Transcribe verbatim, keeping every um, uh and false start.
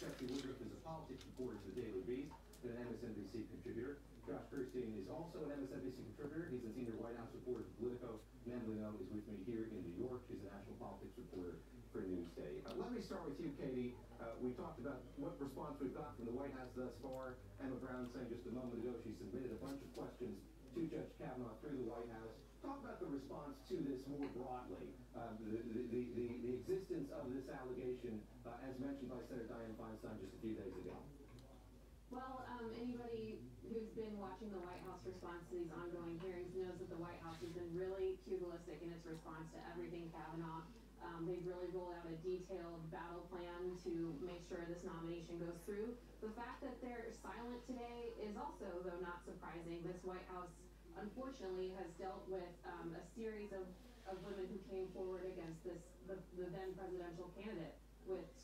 Jesse Woodruff is a politics reporter for the Daily Beast and an M S N B C contributor. Josh Gerstein is also an M S N B C contributor. He's a senior White House reporter for Politico. Natalie Nunn is with me here in New York. She's a national politics reporter for Newsday. Uh, let me start with you, Katie. Uh, we talked about what response we've got from the White House thus far. Emma Brown saying just a moment ago she submitted a bunch of questions to Judge Kavanaugh through the White House. Talk about the response to this more broadly, uh, the, the, the, the, the existence of this allegation, uh, as mentioned by Senator Dianne Feinstein just a few days ago. Well, um, anybody who's been watching the White House response to these ongoing hearings knows that the White House has been really pugilistic in its response to everything Kavanaugh. Um, they've really rolled out a detailed battle plan to make sure this nomination goes through. The fact that they're silent today is also, though, not surprising. This White House, unfortunately, has dealt with um, a series of, of women who came forward against this the, the then presidential candidate with